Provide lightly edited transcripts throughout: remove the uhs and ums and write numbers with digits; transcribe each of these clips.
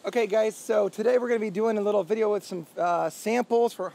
Okay guys, so today we're going to be doing a little video with some samples for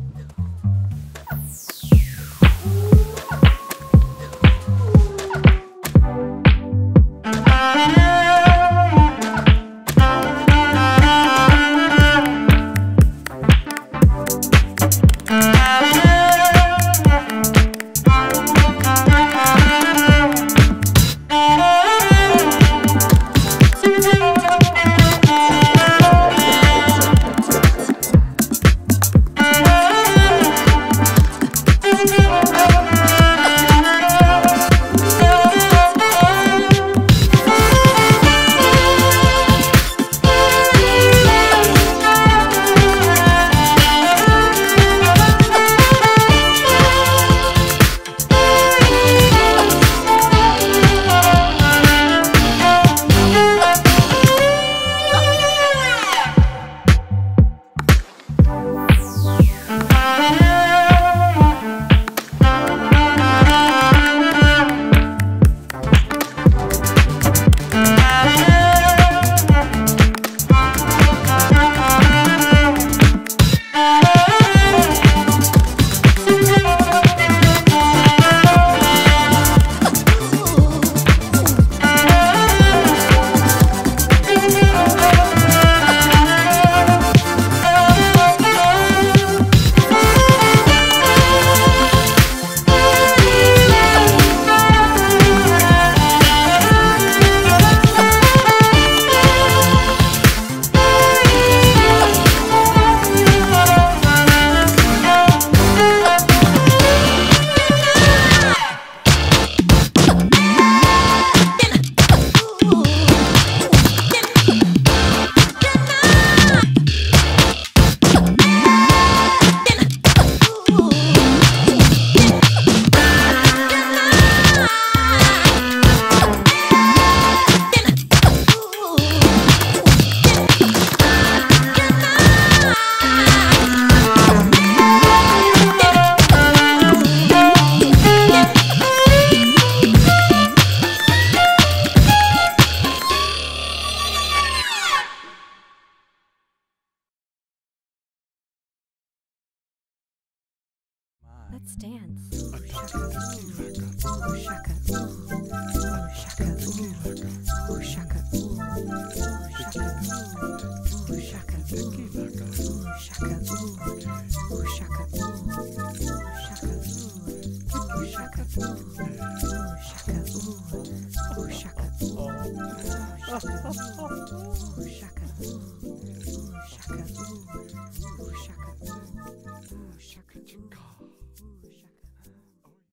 Let's dance. Ooh, shaka, ooh, shaka, ooh, shaka, ooh, shaka, ooh, shaka, ooh, shaka, ooh, shaka, ooh, shaka, ooh, shaka, ooh, shaka, ooh, shaka, ooh, shaka, ooh, shaka, ooh, shaka, ooh, shaka, ooh, shaka, ooh, shaka, ooh, shaka, ooh.